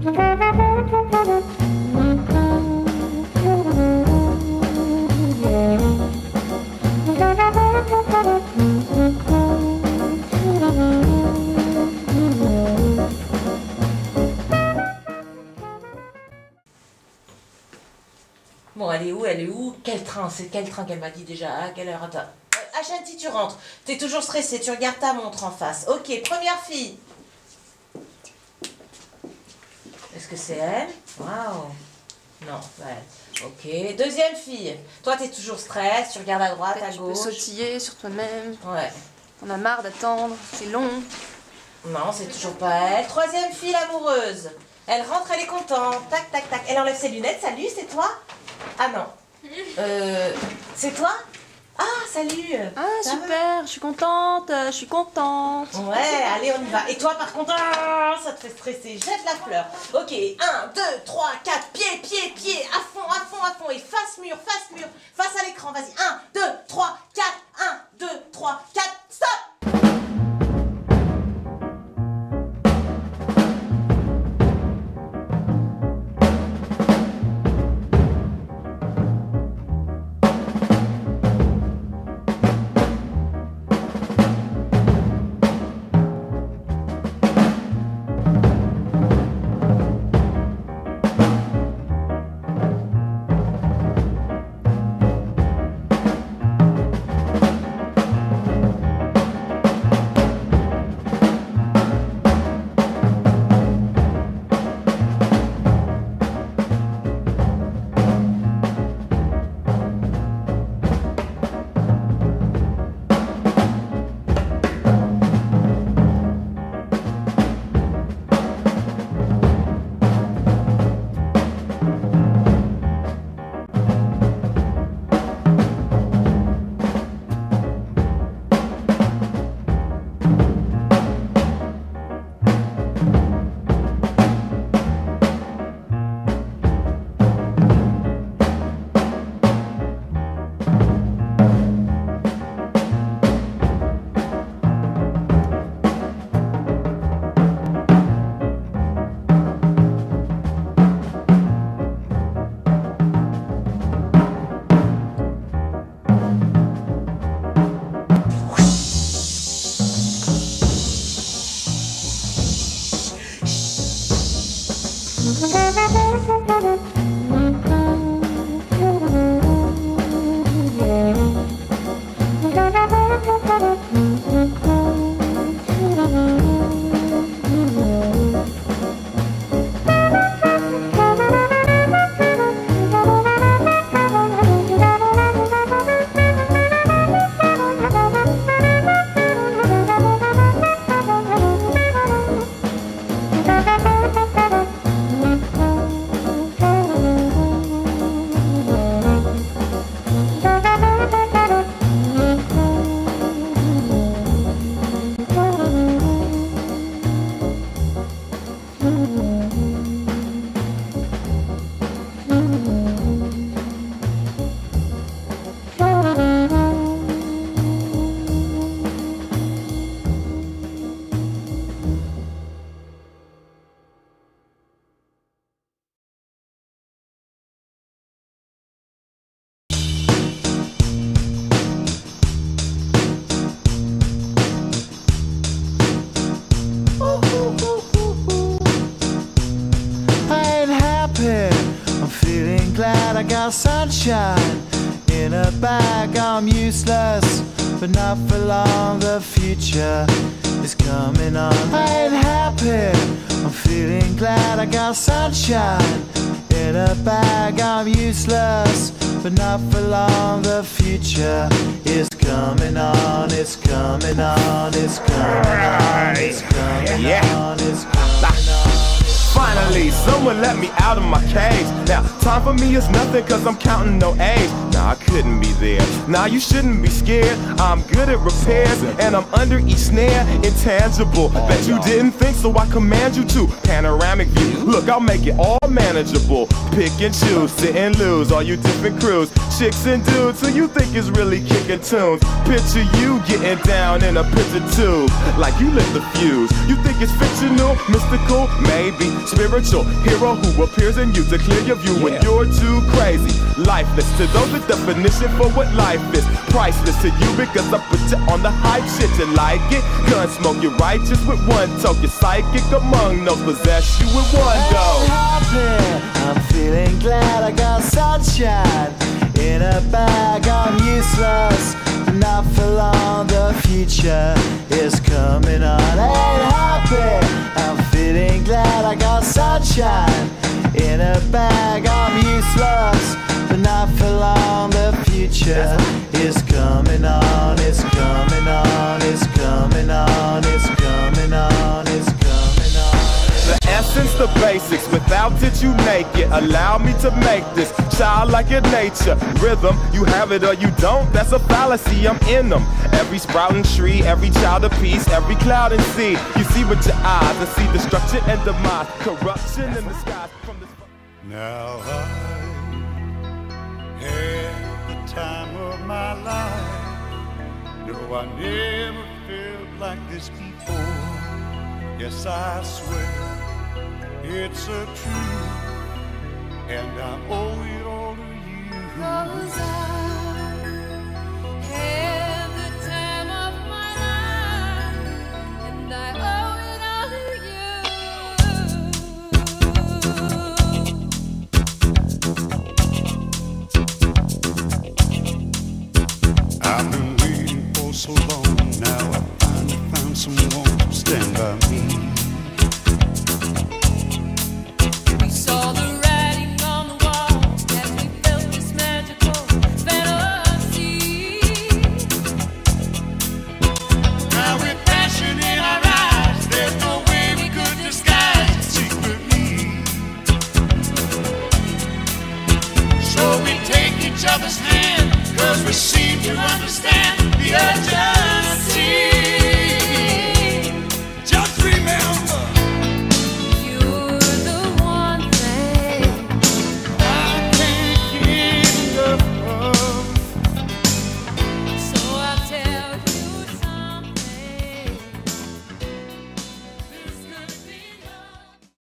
Bon, elle est où? Elle est où? Quel train? C'est quel train qu'elle m'a dit déjà? À quelle heure? Attends. Ashanti, tu rentres. T'es toujours stressée, tu regardes ta montre en face. Ok, première fille. Est-ce que c'est elle? Waouh. Non, ouais. Ok, deuxième fille. Toi, t'es toujours stress, tu regardes à droite, à gauche. Tu peux sautiller sur toi-même. Ouais. On a marre d'attendre, c'est long. Non, c'est toujours pas elle. Troisième fille, l'amoureuse. Elle rentre, elle est contente. Tac, tac, tac. Elle enlève ses lunettes. Salut, c'est toi? Ah non. C'est toi? Ah, salut. Ah, super, je suis contente, je suis contente. Ouais, allez, on y va. Et toi, par contre, ça te fait stresser. Jette la fleur. Ok, 1, 2, 3, 4, pied, pied, pied. À fond, à fond, à fond. Et face mur, face à l'écran. Vas-y, 1, 2, 3, 4. 1, 2, 3, 4. Stop! I got sunshine in a bag. I'm useless, but not for long. The future is coming on. I ain't happy, I'm feeling glad. I got sunshine in a bag. I'm useless, but not for long. The future is coming on. It's coming on. It's coming on. It's coming on. It's coming on. Finally, someone let me out of my cage. Now, time for me is nothing cause I'm counting no A's. Nah, I couldn't be there. Nah, you shouldn't be scared. I'm good at repairs and I'm under each snare. Intangible, bet you didn't think, so I command you to. Panoramic view, look, I'll make it all manageable. Pick and choose, sit and lose, all you different crews. Chicks and dudes who you think is really kicking tunes. Picture you getting down in a picture tube, like you lit the fuse. You think it's fictional, mystical, maybe. spiritual hero who appears in you to clear your view when you're too crazy. Lifeless to those, the definition for what life is. Priceless to you because I put you on the hype shit. You like it? Gun smoke, you're righteous with one toe. You're psychic among those, possess you with one go. I'm feeling glad I got sunshine in a bag. I'm useless, but not for long. The future is coming on. Ain't happy. I'm feeling glad I got sunshine in a bag. I'm useless, but not for long. The future is coming on. It's coming on. It's coming on. It's coming on. It's coming on. The essence, the basics, without it you make it. Allow me to make this child like your nature. Rhythm, you have it or you don't, that's a fallacy, I'm in them. Every sprouting tree, every child of peace, every cloud and sea. You see with your eyes and see destruction and demise, corruption in the skies from this. Now I had the time of my life. No, I never felt like this before. Yes, I swear it's a truth, and I owe it all to you. 'Cause I had the time of my life, and I owe it all to you. I've been waiting for so long. Now I finally found someone to stand by me. We saw the writing on the wall as we felt this magical fantasy. Now with passion in our eyes, there's no way we could disguise it secretly. So we take each other's hand, 'cause we seem to understand the urgency.